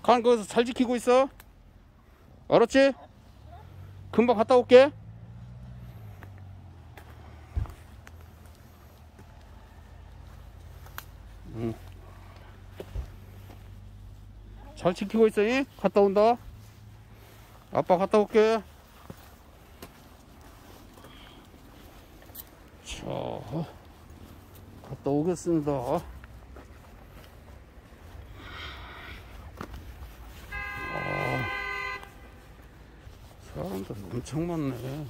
간 거기서 잘 지키고 있어. 알았지? 금방 갔다 올게. 잘 지키고 있어. 잉? 갔다 온다. 아빠 갔다 올게. 자, 갔다 오겠습니다. 사람들 엄청 많네.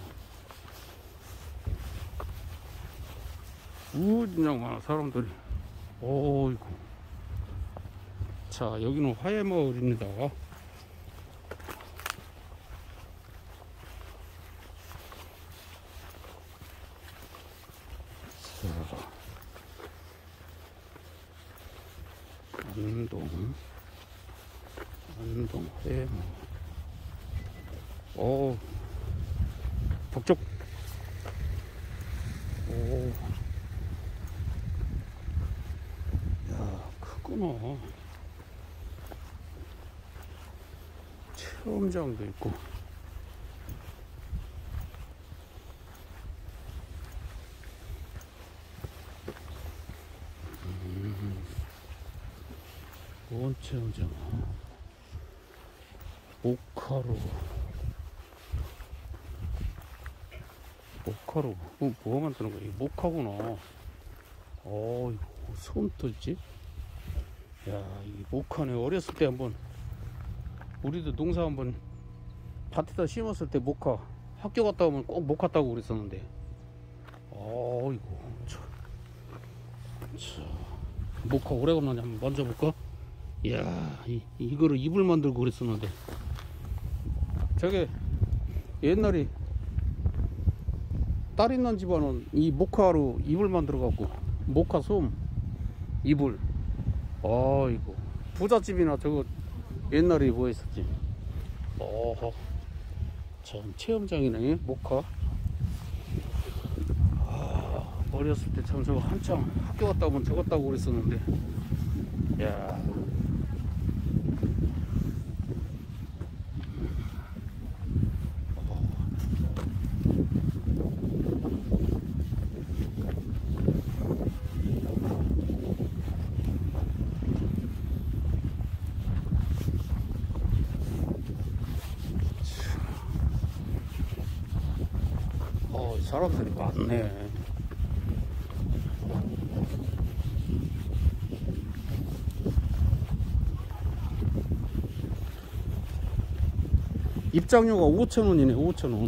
무진장 많아 사람들이. 오이고. 자, 여기는 화해마을입니다. 안동 화해마을. 오, 북쪽. 오, 야, 크구나. 체험장도 있고. 보온 체험장. 모카로. 모카로. 뭐 만드는 거야? 이거 모카구나. 이거 솜도 있지? 야, 이 모카네. 어렸을 때 한번 우리도 농사 한번 밭에다 심었을 때 모카 학교 갔다 오면 꼭 모카 따고 그랬었는데. 이거 자, 모카 오래간만에 한번 만져볼까? 이야, 이거를 이불 만들고 그랬었는데. 저게 옛날에 딸 있는 집안은 이 모카로 이불 만들어 갖고, 모카 솜 이불. 이거 부잣집이나 저거 옛날에 뭐 했었지. 참 체험장이네. 모카. 어렸을 때 참 저거 한참 학교 갔다 오면 저거 따고 그랬었는데. 야, 사람들이 많네. 입장료가 5,000원이네. 5,000원.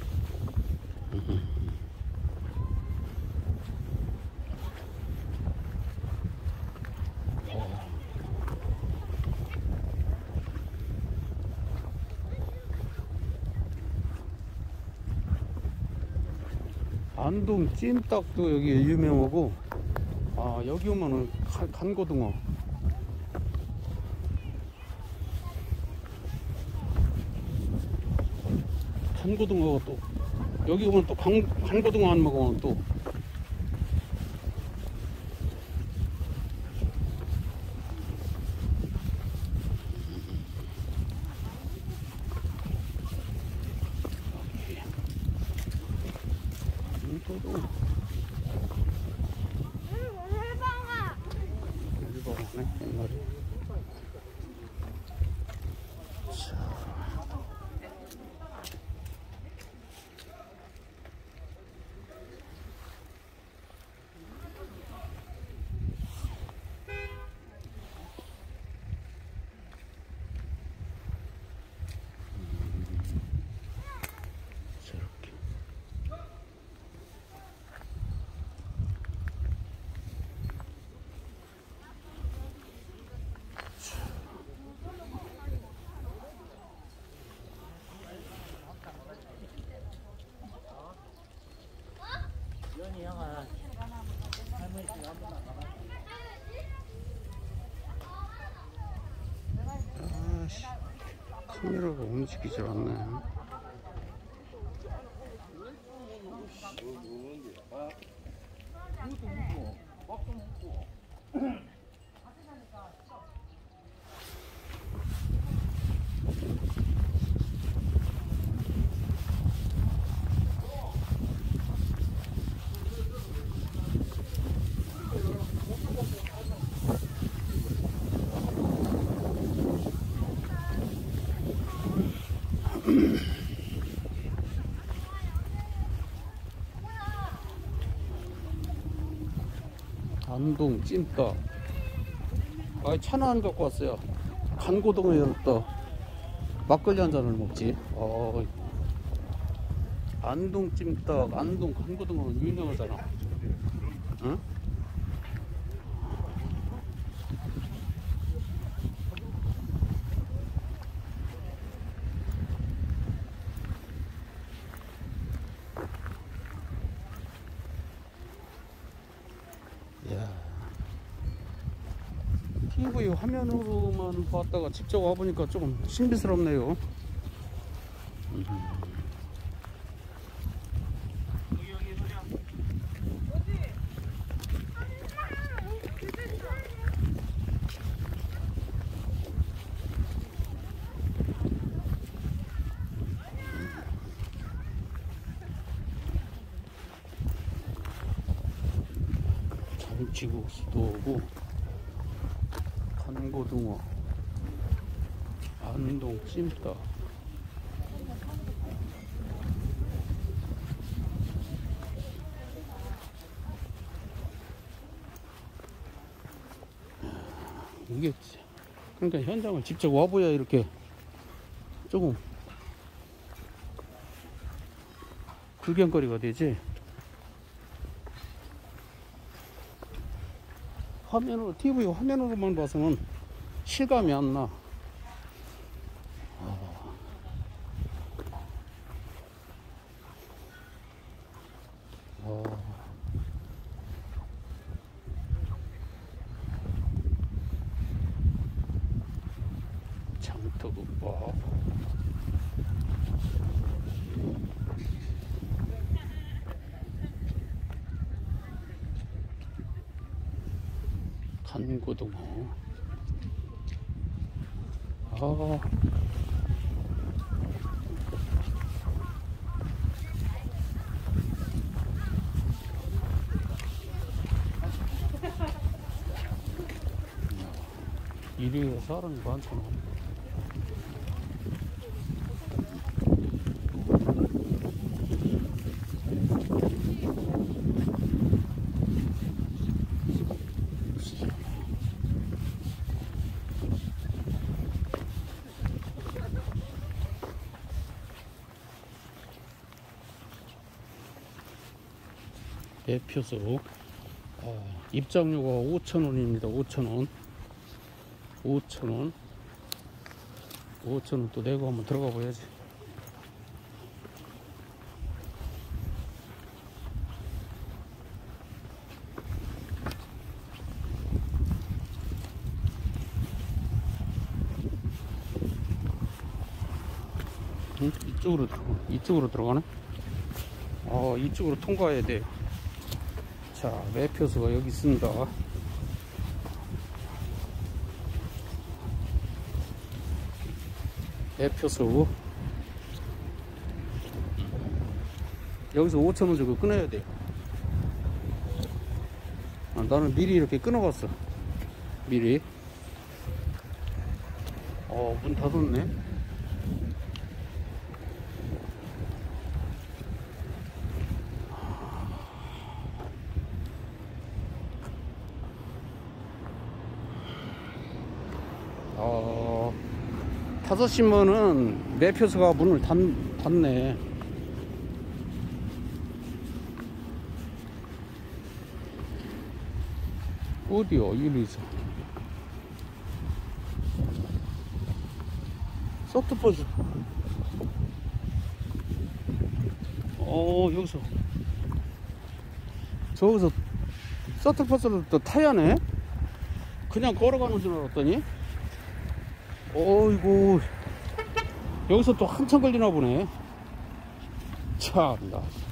안동 찜닭도 여기 유명하고. 여기 오면은 간고등어. 간고등어가 또 여기 오면 또 간고등어 안 먹으면 또 일본하네 옛날에. 카메라가 움직이질 않네. 안동 찜떡. 아, 차는 안 갖고 왔어요. 간고동에 열었다. 막걸리 한 잔을 먹지. 안동 찜떡, 안동 간고동은 유명하잖아. 응? TV 화면으로만 봤다가 직접 와보니까 조금 신비스럽네요. 잔치국수도 오고 간고등어, 안동 찜닭. 이게 그러니까 현장을 직접 와봐야 이렇게 조금 구경거리가 되지. 화면으로, TV 화면으로만 봐서는 실감이 안 나. 장터국밥. 간고등어. 일요일에 사람이 많잖아. 대표소. 입장료가 5,000원입니다. 5,000원. 5,000원. 5,000원 또 내고 한번 들어가 봐야지. 응? 이쪽으로 들어가네? 이쪽으로 통과해야 돼. 자, 매표소가 여기 있습니다. 매표소. 여기서 5,000원 주고 끊어야 돼. 나는 미리 이렇게 끊어봤어. 미리. 문 닫았네. 어, 5시면은 매표소가 문을 닫네. 어디요? 여기서 서트버스. 여기서 저기서 서트버스를 또 타야 하네. 그냥 걸어가는 줄 알았더니 어이구, 여기서 또 한참 걸리나 보네. 참나.